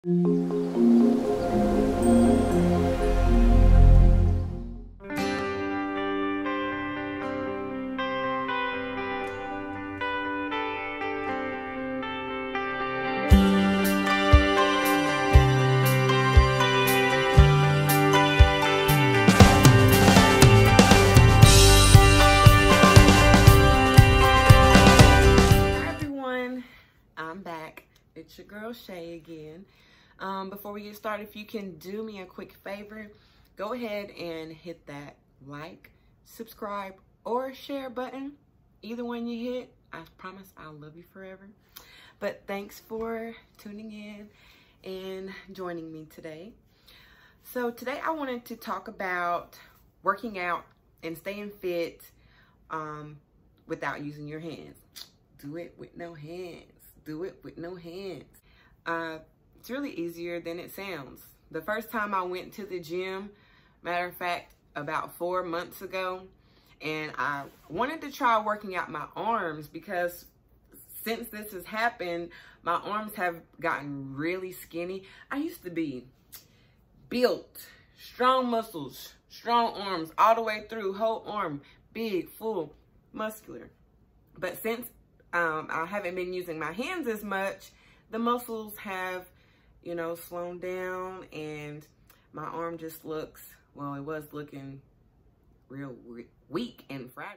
I'm back. It's your girl Shay again. Before we get started, if you can do me a quick favor, go ahead and hit that like, subscribe, or share button. Either one you hit, I promise I'll love you forever. But thanks for tuning in and joining me today. So today I wanted to talk about working out and staying fit without using your hands. Do it with no hands. Do it with no hands. It's really easier than it sounds. The first time I went to the gym, matter of fact, about 4 months ago, and I wanted to try working out my arms because since this has happened, my arms have gotten really skinny. I used to be built, strong muscles, strong arms, all the way through, whole arm, big, full, muscular. But since I haven't been using my hands as much, the muscles have, you know, slowed down, and my arm just looks, well, it was looking real weak and fragile.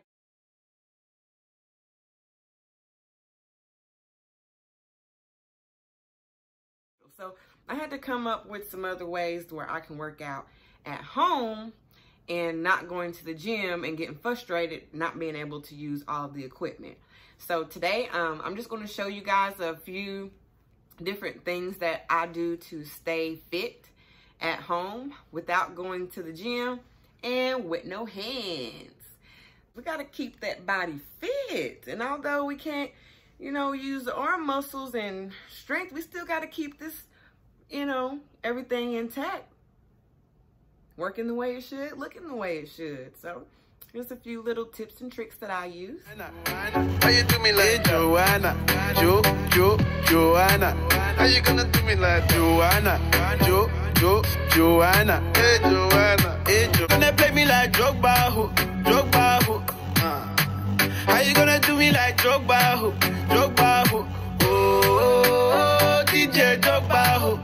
So I had to come up with some other ways where I can work out at home and not going to the gym and getting frustrated not being able to use all of the equipment. So today, I'm just going to show you guys a few different things that I do to stay fit at home without going to the gym and with no hands. We got to keep that body fit. And although we can't, you know, use the arm muscles and strength, we still got to keep this, you know, everything intact. Working the way it should, looking the way it should. So here's a few little tips and tricks that I use. How you do me like Joanna? Joanna. How you gonna do me like Joanna? Joanna. Hey Joanna. Hey Joanna. Gonna play me like Drogba. How you gonna do me like Drogba? Oh, DJ Drogba.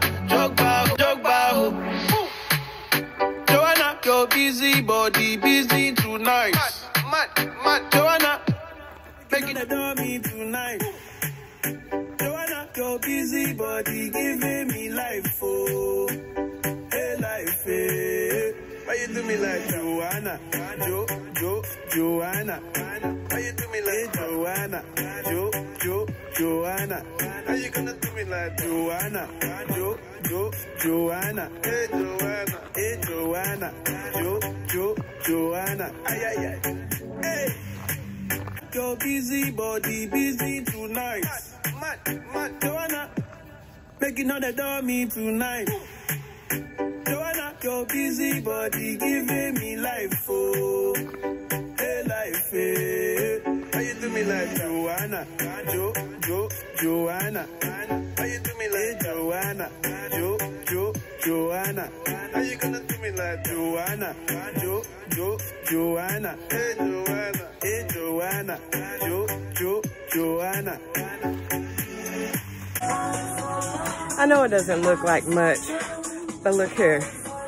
Joanna, your busy body busy tonight. Mad. Joanna, making a dummy tonight. Joanna, your busy body giving me life, oh, hey life, hey. Why you do me like Joanna? Joanna. Why you do me like Joanna? Joanna. How you gonna do me like Joanna? Joanna. Hey Joanna. Hey Joanna. Joanna. Ay. Hey. Your busy body busy tonight. Mad. Joanna. Making all the dummy tonight. Joanna, your busy body giving me life, oh, hey life, hey. How you do me like Joanna? Joanna. How you do me like Joanna? Joanna. How you gonna do me like Joanna? Joanna. Hey Joanna. Hey Joanna. Joanna. I know it doesn't look like much, but look here.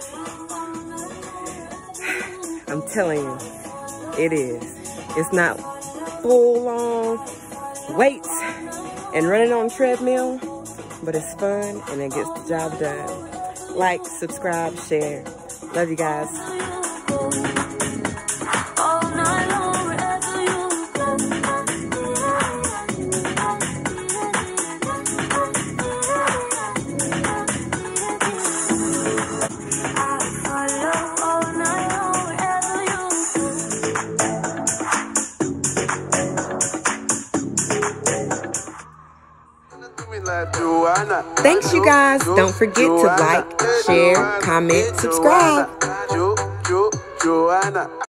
I'm telling you, it is. It's not full on weights and running on treadmill, but it's fun and it gets the job done. Like, subscribe, share. Love you guys. Thanks, you guys. Don't forget to like, share, comment, subscribe.